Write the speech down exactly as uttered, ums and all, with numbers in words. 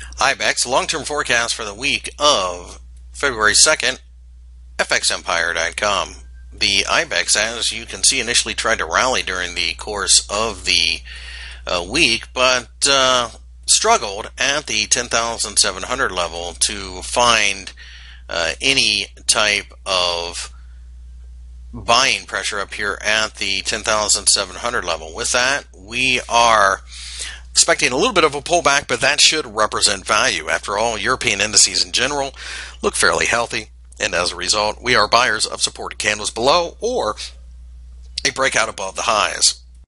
I BEX long-term forecast for the week of February second, F X Empire dot com. The I BEX, as you can see, initially tried to rally during the course of the uh, week, but uh, struggled at the ten thousand seven hundred level to find uh, any type of buying pressure up here at the ten thousand seven hundred level. With that, we are expecting a little bit of a pullback, but that should represent value. After all, European indices in general look fairly healthy, and as a result, we are buyers of supported candles below or a breakout above the highs.